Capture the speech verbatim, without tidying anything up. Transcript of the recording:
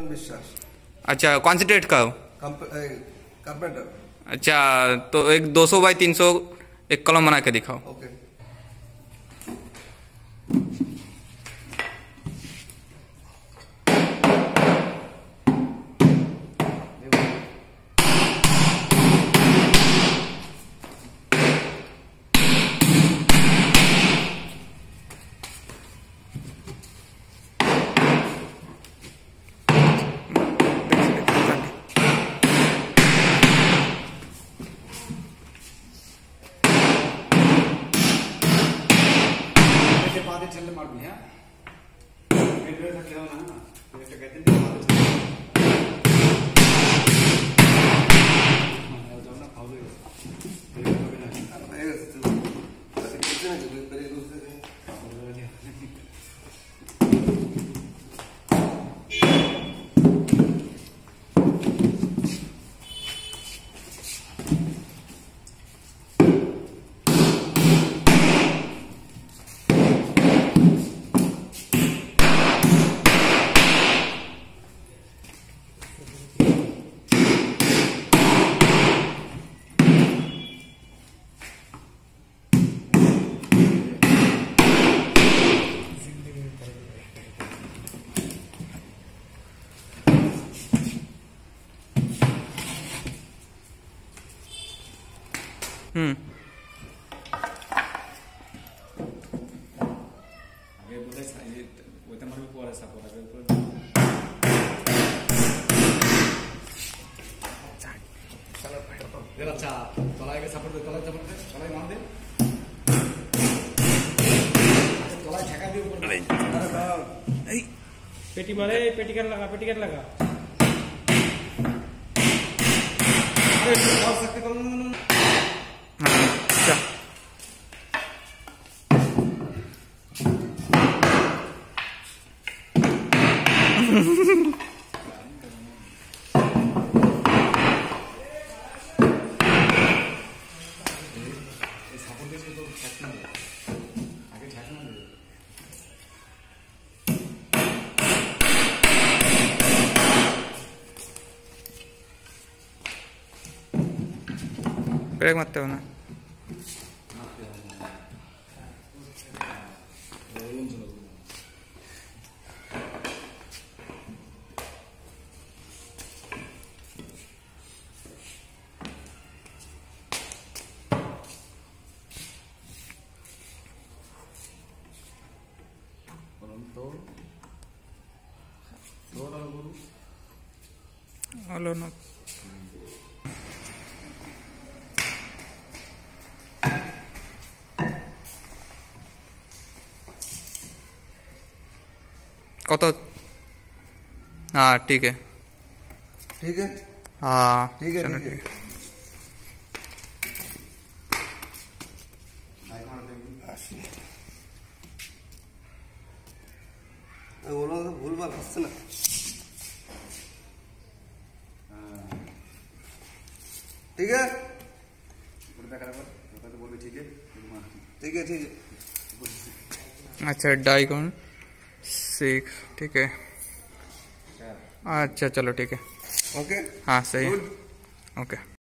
विश्वास। अच्छा, कौन सी ट्रेड का हो? कारपेंटर। अच्छा, तो एक दो सौ बाई तीन सौ एक कॉलम बना के दिखाओ। ओके। चलने मार दिया मेरे से क्या होना ना ये कहते हैं हां जाओ ना खाओ दे ये तो कितने जो पहले दूसरे हम्म आगे बोले ये वो तो मर को ऐसा बोला बिल्कुल चलो जरा अच्छा तोला के सपोर्ट दे तोला सपोर्ट दे तोला मार दे तोला छका दे ऊपर अरे पेटी मारे पेटी कर लगा पेटी कर लगा अरे आओ सकते कौन ब्रेक मत हो ना हेलो ना कत हाँ ठीक है ठीक है हाँ ठीक है चलो ठीक है बोलो तो भूल बात हंसना ठीक है ठीक है ठीक है। अच्छा डाई कौन सिक्स ठीक है अच्छा चलो ठीक है ओके हाँ सही है ओके।